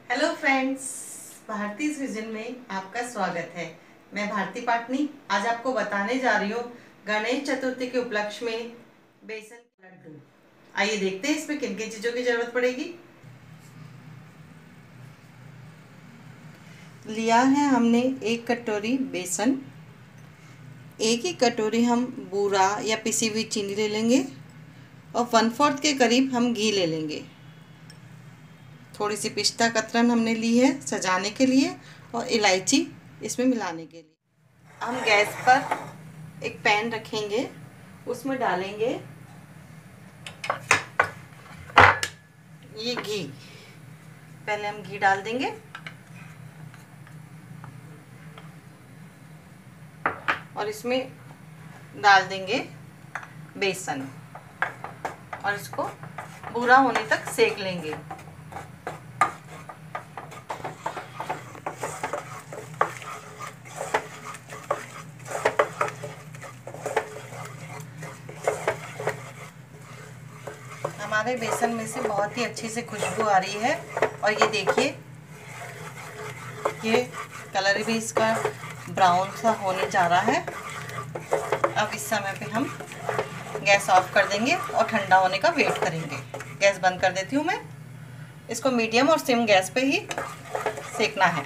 Hello friends, भारतीज vision में आपका स्वागत है। मैं भारती पाटनी आज आपको बताने जा रही हूँ गणेश चतुर्थी के उपलक्ष्य में बेसन के लड्डू। आइए देखते हैं इसमें किन किन चीज़ों की जरूरत पड़ेगी। लिया है हमने 1 कटोरी बेसन, 1 ही कटोरी हम बूरा या पिसी हुई चीनी ले लेंगे और 1/4 के करीब हम घी ले लेंगे। थोड़ी सी पिस्ता कतरन हमने ली है सजाने के लिए और इलायची इसमें मिलाने के लिए। हम गैस पर एक पैन रखेंगे, उसमें डालेंगे ये घी। पहले हम घी डाल देंगे और इसमें डाल देंगे बेसन और इसको भूरा होने तक सेक लेंगे। हमारे बेसन में से बहुत ही अच्छी से खुशबू आ रही है और ये देखिए, ये कलर भी इसका ब्राउन सा होने जा रहा है। अब इस समय पे हम गैस ऑफ कर देंगे और ठंडा होने का वेट करेंगे। गैस बंद कर देती हूँ मैं। इसको मीडियम और सिम गैस पे ही सेकना है।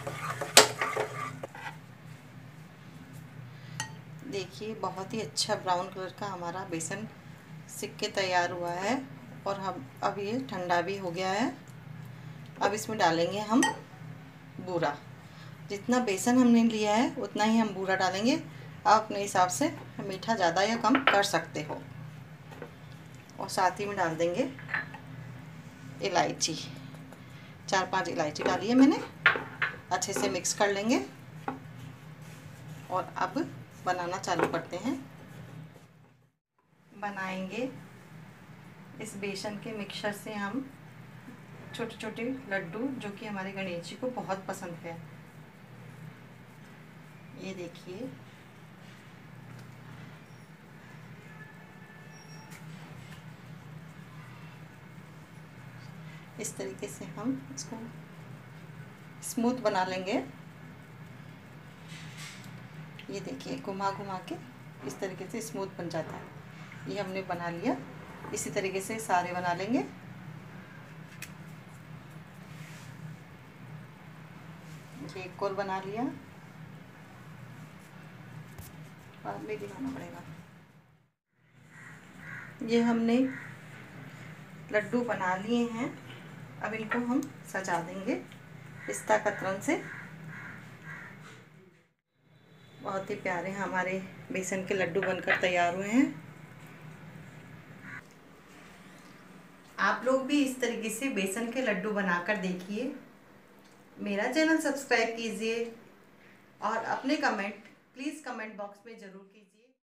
देखिए, बहुत ही अच्छा ब्राउन कलर का हमारा बेसन सिक के तैयार हुआ है और हम अब ये ठंडा भी हो गया है। अब इसमें डालेंगे हम बूरा। जितना बेसन हमने लिया है उतना ही हम बूरा डालेंगे। आप अपने हिसाब से मीठा ज़्यादा या कम कर सकते हो। और साथ ही में डाल देंगे इलायची। 4-5 इलायची डाली है मैंने। अच्छे से मिक्स कर लेंगे और अब बनाना चालू करते हैं। बनाएंगे इस बेसन के मिक्सचर से हम छोटे छोटे लड्डू, जो कि हमारे गणेश जी को बहुत पसंद है। ये देखिए, इस तरीके से हम इसको स्मूथ बना लेंगे। ये देखिए, घुमा घुमा के इस तरीके से स्मूथ बन जाता है। ये हमने बना लिया। इसी तरीके से सारे बना लेंगे। ये एक और बना लिया, बाद में दिखाना पड़ेगा। ये हमने लड्डू बना लिए हैं। अब इनको हम सजा देंगे पिस्ता कतरन से। बहुत ही प्यारे हमारे बेसन के लड्डू बनकर तैयार हुए हैं। आप लोग भी इस तरीके से बेसन के लड्डू बनाकर देखिए। मेरा चैनल सब्सक्राइब कीजिए और अपने कमेंट प्लीज़ कमेंट बॉक्स में ज़रूर कीजिए।